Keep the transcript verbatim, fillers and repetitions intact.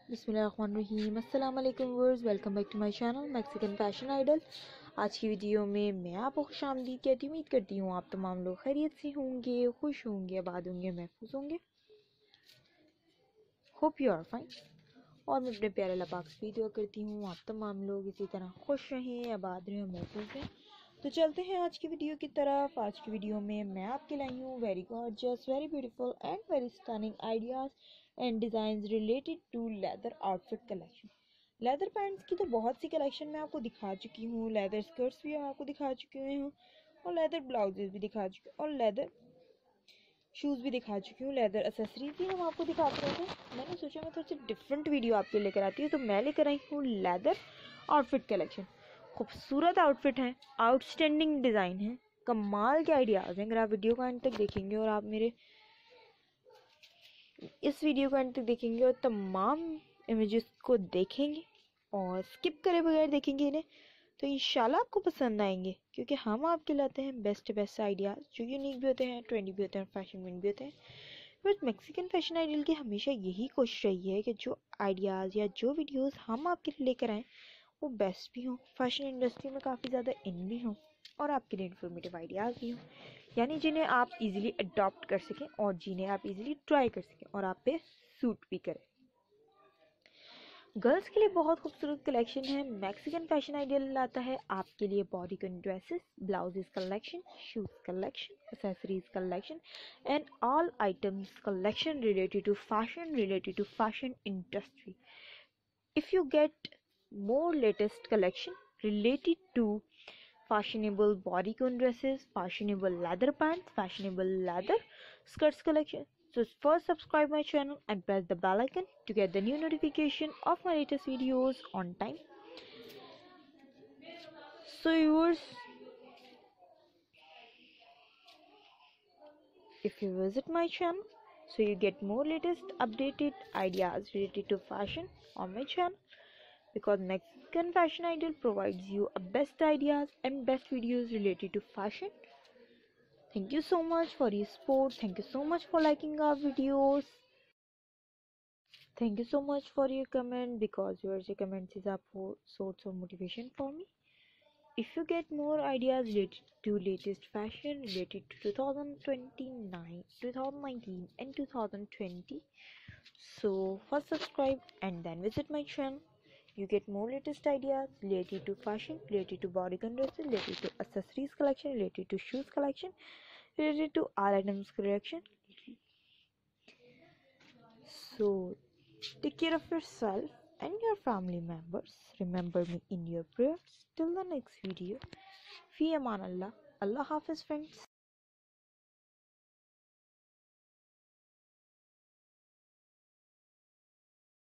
बिस्मिल्लाहिर्रहमानिर्रहीम। अस्सलाम वालेकुम viewers, welcome back to my channel Mexican fashion idol. आज की वीडियो में मैं आपको खुशामदीद कहती उम्मीद करती हूँ आप तमाम लोग खैरियत से होंगे, खुश होंगे, आबाद होंगे, महफूज होंगे। Hope you are fine. और मैं अपने प्यारे अल्लाह पाक से दुआ करती हूँ आप तमाम लोग इसी तरह खुश रहें, आबाद रहें, महफूज रहें। तो चलते हैं आज की वीडियो की तरफ। आज की वीडियो में मैं आपके लाई हूँ very gorgeous, very beautiful and very stunning ideas and designs related to leather outfit collection. Leather pants की तो बहुत सी कलेक्शन मैं आपको दिखा चुकी हूँ, लेदर स्कर्ट्स भी मैं आपको दिखा चुकी हूँ और लेदर ब्लाउजेज भी दिखा चुकी हूँ और लेदर शूज़ भी दिखा चुकी हूँ, लेदर एसेसरीज भी हम आपको दिखाते रहते हैं। मैंने सोचा मैं थोड़ी सी डिफरेंट वीडियो आपके लेकर आती हूँ, तो मैं लेकर आई हूँ लेदर आउटफिट कलेक्शन। खूबसूरत आउटफिट हैं, आउटस्टैंडिंग डिज़ाइन है, कमाल के आइडियाज़ हैं। अगर आप वीडियो का एंड तक देखेंगे और आप मेरे इस वीडियो को एंड तक देखेंगे और तमाम इमेजेस को देखेंगे और स्किप करे बगैर देखेंगे इन्हें, तो इंशाल्लाह आपको पसंद आएंगे, क्योंकि हम आपके लाते हैं बेस्ट बेस्ट आइडियाज़ जो यूनिक भी होते हैं, ट्रेंडी भी होते हैं, फैशन भी होते हैं। बट मैक्सिकन फैशन आइडल की हमेशा यही कोशिश रही है कि जो आइडियाज़ या जो वीडियोस हम आपके लिए लेकर आएँ वो बेस्ट भी हों, फैशन इंडस्ट्री में काफ़ी ज़्यादा इन भी हों और आपके लिए इन्फॉर्मेटिव आइडियाज़ भी हों, यानी जिन्हें आप इजीली अडॉप्ट कर सकें और जिन्हें आप इजीली ट्राई कर सकें और आप पे सूट भी करें। गर्ल्स के लिए बहुत खूबसूरत कलेक्शन है। मैक्सिकन फैशन आइडियल लाता है आपके लिए bodycon dresses, blouses collection, shoes collection, accessories collection and all items collection related to fashion, related to fashion industry. If you get more latest collection related to fashionable bodycon dresses, fashionable leather pants, fashionable leather skirts collection, so first subscribe my channel and press the bell icon to get the new notification of my latest videos on time. So viewers, if you visit my channel, so you get more latest updated ideas related to fashion on my channel, because Mexican Fashion Idol provides you a best ideas and best videos related to fashion. Thank you so much for your support. Thank you so much for liking our videos. Thank you so much for your comment, because your comments is a source of motivation for me. If you get more ideas related to latest fashion related to two thousand twenty-nine, two thousand nineteen and two thousand twenty, so first subscribe and then visit my channel. You get more latest ideas related to fashion, related to bodycon dresses, related to accessories collection, related to shoes collection, related to all items collection. So take care of yourself and your family members. Remember me in your prayers. Till the next video. Fi aman Allah. Allah Hafiz friends.